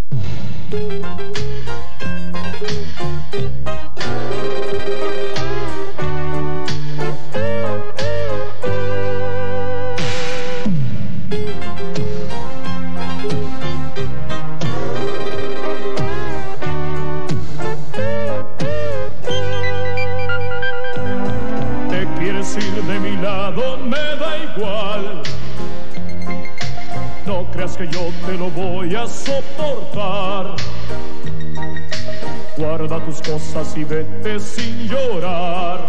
De mi lado me da igual, no creas que yo te lo voy a soportar. Guarda tus cosas y vete sin llorar.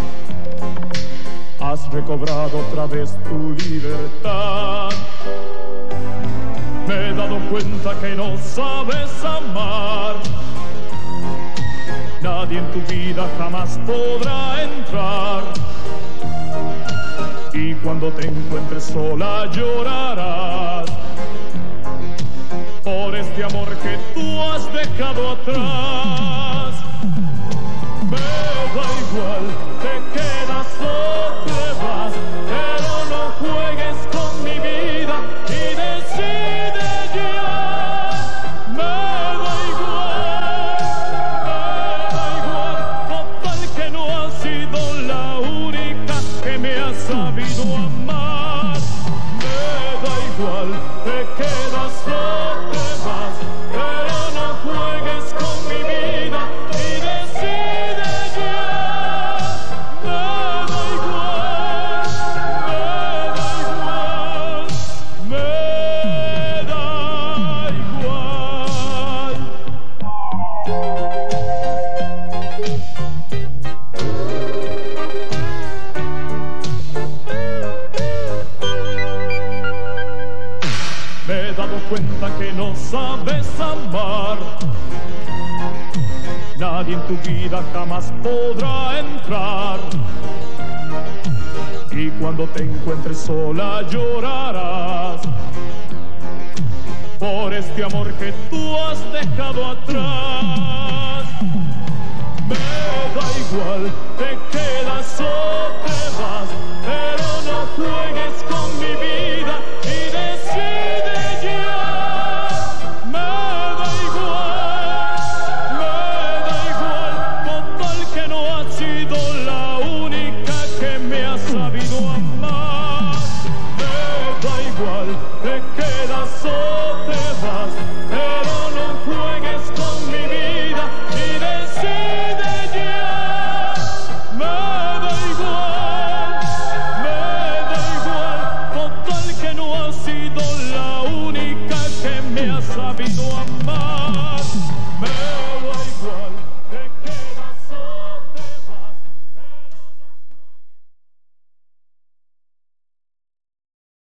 Has recobrado otra vez tu libertad. Me he dado cuenta que no sabes amar. Nadie en tu vida jamás podrá entrar. Y cuando te encuentres sola llorarás por este amor que tú has dejado atrás. Me da igual, te quedas o te vas, pero no juegues con mi vida y decide ya. Me da igual, total que no has sido la única que me ha sabido amar. Me da igual, te quedas o te vas, pero no juegues con mi vida y decide ya. Me da igual, me da igual. Me he dado cuenta que no sabes amar. Nadie en tu vida jamás podrá entrar. Y cuando te encuentres sola llorarás por este amor que tú has dejado atrás. Me da igual,